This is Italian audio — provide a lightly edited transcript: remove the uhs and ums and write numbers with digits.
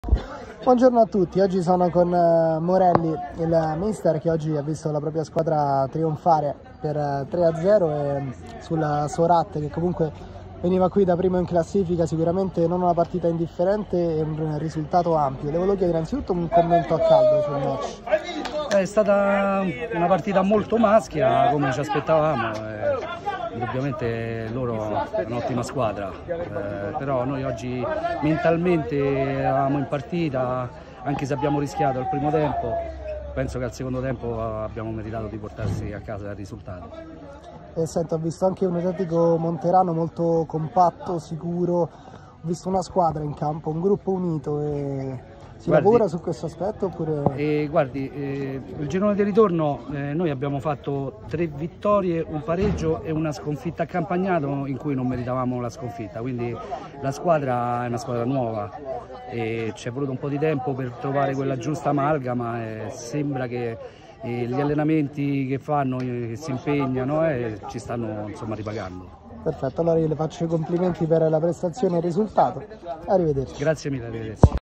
Buongiorno a tutti, oggi sono con Morelli, il mister che oggi ha visto la propria squadra trionfare per 3-0 sulla Sorat, che comunque veniva qui da primo in classifica, sicuramente non una partita indifferente e un risultato ampio. Le volevo chiedere innanzitutto un commento a caldo sul match. È stata una partita molto maschia come ci aspettavamo. Indubbiamente loro è un'ottima squadra, però noi oggi mentalmente eravamo in partita, anche se abbiamo rischiato al primo tempo, penso che al secondo tempo abbiamo meritato di portarsi a casa il risultato. Sento, ho visto anche un Atletico Monterano molto compatto, sicuro, ho visto una squadra in campo, un gruppo unito e si lavora su questo aspetto oppure... Guardi, il girone di ritorno noi abbiamo fatto 3 vittorie, un pareggio e una sconfitta a Campagnato in cui non meritavamo la sconfitta, quindi la squadra è una squadra nuova e ci è voluto un po' di tempo per trovare quella giusta amalgama e sembra che gli allenamenti che fanno, che si impegnano ci stanno insomma ripagando. Perfetto, allora io le faccio i complimenti per la prestazione e il risultato. Arrivederci. Grazie mille, arrivederci.